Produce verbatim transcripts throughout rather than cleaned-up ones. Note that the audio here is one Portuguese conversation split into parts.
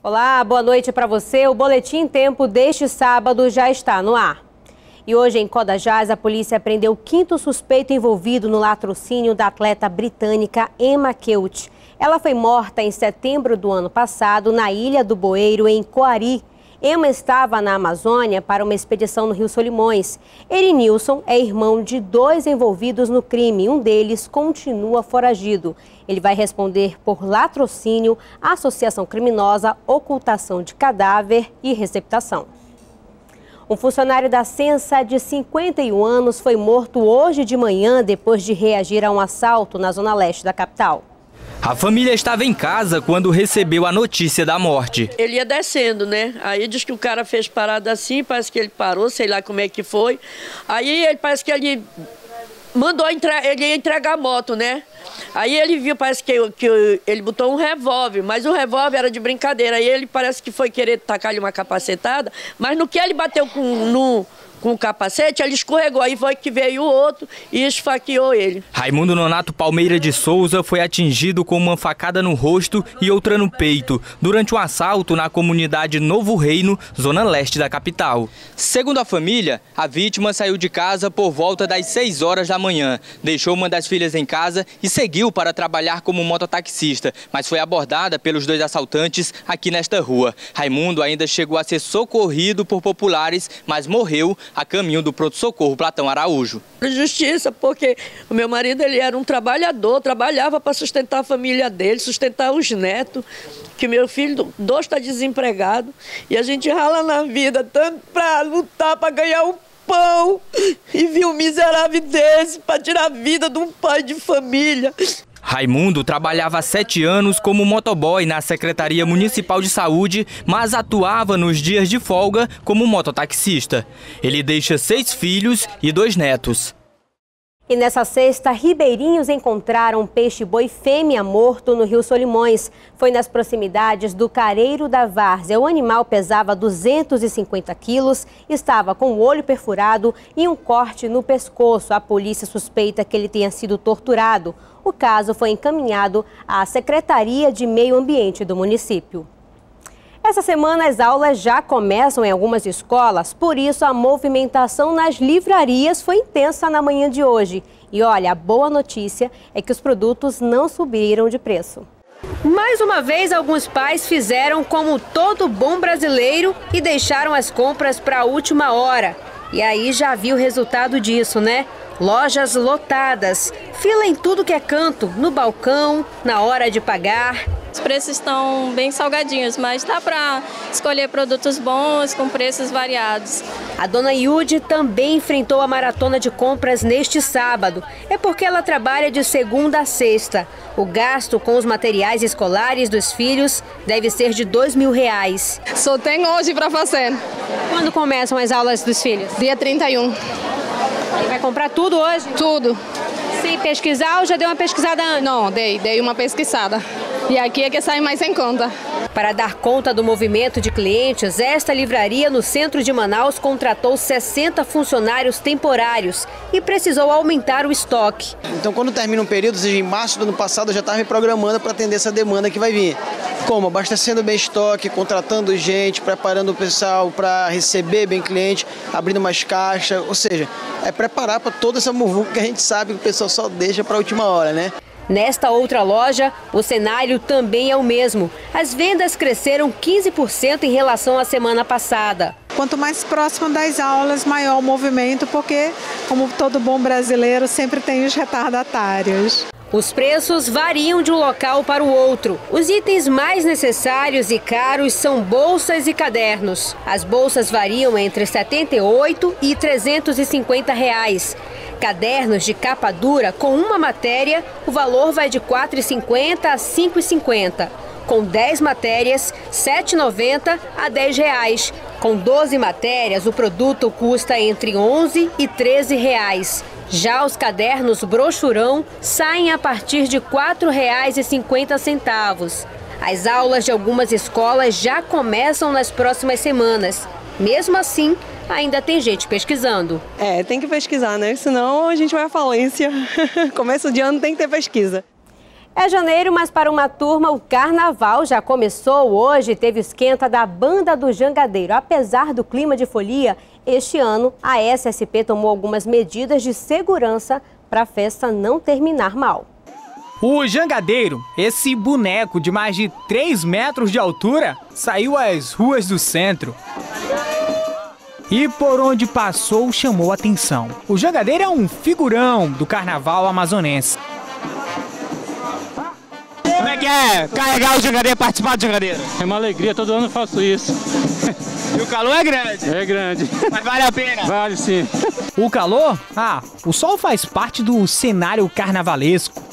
Olá, boa noite para você. O Boletim Tempo deste sábado já está no ar. E hoje em Codajás, a polícia prendeu o quinto suspeito envolvido no latrocínio da atleta britânica Emma Kelt. Ela foi morta em setembro do ano passado na Ilha do Boeiro, em Coari. Emma estava na Amazônia para uma expedição no Rio Solimões. Erinilson é irmão de dois envolvidos no crime. Um deles continua foragido. Ele vai responder por latrocínio, associação criminosa, ocultação de cadáver e receptação. Um funcionário da Censa de cinquenta e um anos foi morto hoje de manhã depois de reagir a um assalto na zona leste da capital. A família estava em casa quando recebeu a notícia da morte. Ele ia descendo, né? Aí diz que o cara fez parada assim, parece que ele parou, sei lá como é que foi. Aí ele parece que ele mandou entre... ele ia entregar a moto, né? Aí ele viu, parece que, que ele botou um revólver, mas o revólver era de brincadeira. Aí ele parece que foi querer tacar-lhe uma capacetada, mas no que ele bateu com, no, com o capacete, ele escorregou. Aí foi que veio o outro e esfaqueou ele. Raimundo Nonato Palmeira de Souza foi atingido com uma facada no rosto e outra no peito, durante um assalto na comunidade Novo Reino, zona leste da capital. Segundo a família, a vítima saiu de casa por volta das seis horas da manhã, deixou uma das filhas em casa e seguiu para trabalhar como mototaxista, mas foi abordada pelos dois assaltantes aqui nesta rua. Raimundo ainda chegou a ser socorrido por populares, mas morreu a caminho do pronto-socorro Platão Araújo. Justiça, porque o meu marido ele era um trabalhador, trabalhava para sustentar a família dele, sustentar os netos, que meu filho dois está desempregado e a gente rala na vida tanto para lutar, para ganhar um pão e viu um miserável desse para tirar a vida de um pai de família. Raimundo trabalhava há sete anos como motoboy na Secretaria Municipal de Saúde, mas atuava nos dias de folga como mototaxista. Ele deixa seis filhos e dois netos. E nessa sexta, ribeirinhos encontraram um peixe-boi fêmea morto no Rio Solimões. Foi nas proximidades do Careiro da Várzea. O animal pesava duzentos e cinquenta quilos, estava com o olho perfurado e um corte no pescoço. A polícia suspeita que ele tenha sido torturado. O caso foi encaminhado à Secretaria de Meio Ambiente do município. Essa semana as aulas já começam em algumas escolas, por isso a movimentação nas livrarias foi intensa na manhã de hoje. E olha, a boa notícia é que os produtos não subiram de preço. Mais uma vez, alguns pais fizeram como todo bom brasileiro e deixaram as compras para a última hora. E aí já viu o resultado disso, né? Lojas lotadas, fila em tudo que é canto, no balcão, na hora de pagar. Os preços estão bem salgadinhos, mas dá para escolher produtos bons com preços variados. A dona Yudi também enfrentou a maratona de compras neste sábado. É porque ela trabalha de segunda a sexta. O gasto com os materiais escolares dos filhos deve ser de dois mil reais. Só tem hoje para fazer. Quando começam as aulas dos filhos? Dia trinta e um. E vai comprar tudo hoje? Tudo. Sem pesquisar ou já deu uma pesquisada antes? Não, dei, dei uma pesquisada. E aqui é que sai mais em conta. Para dar conta do movimento de clientes, esta livraria no centro de Manaus contratou sessenta funcionários temporários e precisou aumentar o estoque. Então, quando termina um período, ou seja, em março do ano passado, eu já estava me programando para atender essa demanda que vai vir. Como? Abastecendo bem estoque, contratando gente, preparando o pessoal para receber bem cliente, abrindo mais caixa, ou seja, é preparar para toda essa muvuca que a gente sabe que o pessoal só deixa para a última hora, né? Nesta outra loja, o cenário também é o mesmo. As vendas cresceram quinze por cento em relação à semana passada. Quanto mais próximo das aulas, maior o movimento, porque, como todo bom brasileiro, sempre tem os retardatários. Os preços variam de um local para o outro. Os itens mais necessários e caros são bolsas e cadernos. As bolsas variam entre setenta e oito e trezentos e cinquenta reais. Cadernos de capa dura com uma matéria, o valor vai de quatro reais e cinquenta centavos a cinco reais e cinquenta centavos. Com dez matérias, sete reais e noventa centavos a dez reais. Com doze matérias, o produto custa entre onze e treze reais. Já os cadernos brochurão saem a partir de quatro reais e cinquenta centavos. As aulas de algumas escolas já começam nas próximas semanas. Mesmo assim, ainda tem gente pesquisando. É, tem que pesquisar, né? Senão a gente vai à falência. Começo de ano tem que ter pesquisa. É janeiro, mas para uma turma o carnaval já começou hoje. Teve o esquenta da Banda do Jangadeiro. Apesar do clima de folia, este ano a S S P tomou algumas medidas de segurança para a festa não terminar mal. O Jangadeiro, esse boneco de mais de três metros de altura, saiu às ruas do centro. E por onde passou chamou atenção. O Jangadeiro é um figurão do carnaval amazonense. Como é que é carregar o Jangadeiro, participar do Jangadeiro? É uma alegria, todo ano eu faço isso. E o calor é grande? É grande. Mas vale a pena? Vale sim. O calor? Ah, o sol faz parte do cenário carnavalesco.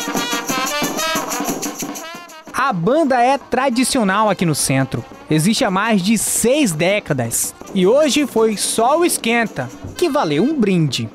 A banda é tradicional aqui no centro. Existe há mais de seis décadas. E hoje foi só o esquenta, que valeu um brinde.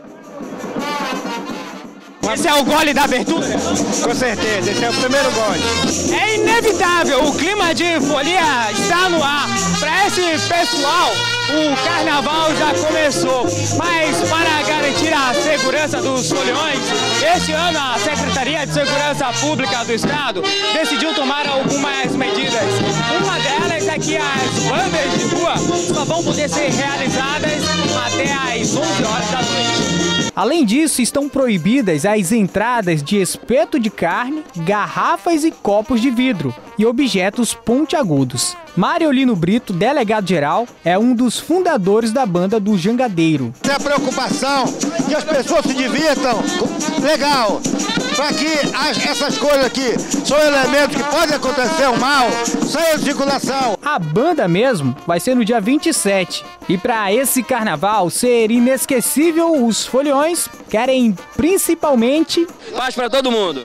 Esse é o gole da abertura? Com certeza, esse é o primeiro gole. É inevitável, o clima de folia está no ar. Para esse pessoal, o carnaval já começou. Mas para garantir a segurança dos foliões, este ano a Secretaria de Segurança Pública do Estado decidiu tomar algumas medidas. Uma delas é que as bandas de rua só vão poder ser realizadas até às onze horas da noite. Além disso, estão proibidas as entradas de espeto de carne, garrafas e copos de vidro e objetos pontiagudos. Mariolino Brito, delegado-geral, é um dos fundadores da Banda do Jangadeiro. É a preocupação que as pessoas se divirtam, legal, para que as, essas coisas aqui são elementos que podem acontecer um mal, saiam de circulação. A banda mesmo vai ser no dia vinte e sete. E para esse carnaval ser inesquecível, os foliões querem principalmente paz para todo mundo.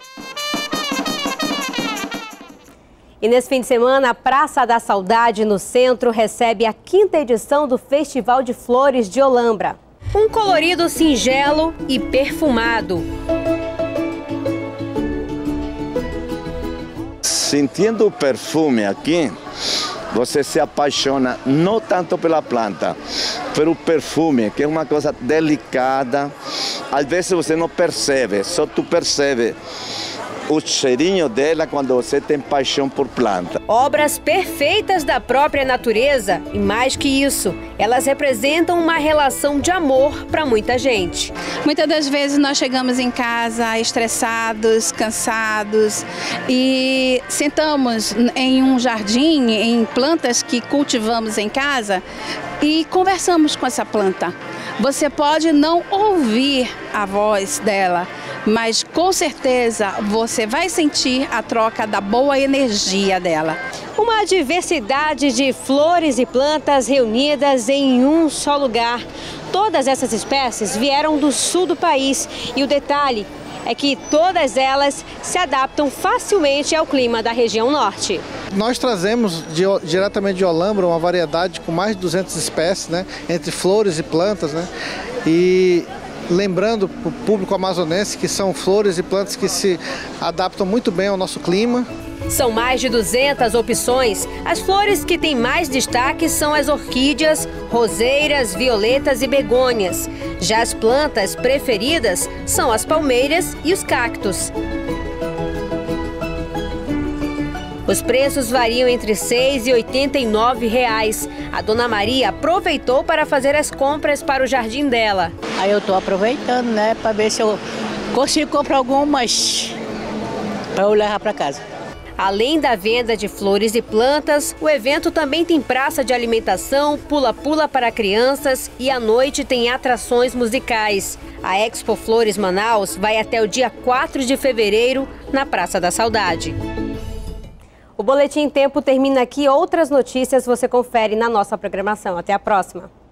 E nesse fim de semana, a Praça da Saudade, no centro, recebe a quinta edição do Festival de Flores de Olambra. Um colorido singelo e perfumado. Sentindo o perfume aqui, você se apaixona não tanto pela planta, pelo perfume, que é uma coisa delicada. Às vezes você não percebe, só tu percebe o cheirinho dela quando você tem paixão por planta. Obras perfeitas da própria natureza e, mais que isso, elas representam uma relação de amor para muita gente. Muitas das vezes nós chegamos em casa estressados, cansados e sentamos em um jardim, em plantas que cultivamos em casa e conversamos com essa planta. Você pode não ouvir a voz dela, mas com certeza você vai sentir a troca da boa energia dela. Uma diversidade de flores e plantas reunidas em um só lugar. Todas essas espécies vieram do sul do país e o detalhe é que todas elas se adaptam facilmente ao clima da região norte. Nós trazemos de, diretamente de Olambra uma variedade com mais de duzentas espécies, né, entre flores e plantas, né, e lembrando para o público amazonense que são flores e plantas que se adaptam muito bem ao nosso clima. São mais de duzentas opções. As flores que têm mais destaque são as orquídeas, roseiras, violetas e begônias. Já as plantas preferidas são as palmeiras e os cactos. Os preços variam entre seis e oitenta e nove reais. A dona Maria aproveitou para fazer as compras para o jardim dela. Aí eu estou aproveitando, né, para ver se eu consigo comprar algumas para eu levar para casa. Além da venda de flores e plantas, o evento também tem praça de alimentação, pula-pula para crianças e à noite tem atrações musicais. A Expo Flores Manaus vai até o dia quatro de fevereiro na Praça da Saudade. O Boletim Tempo termina aqui. Outras notícias você confere na nossa programação. Até a próxima.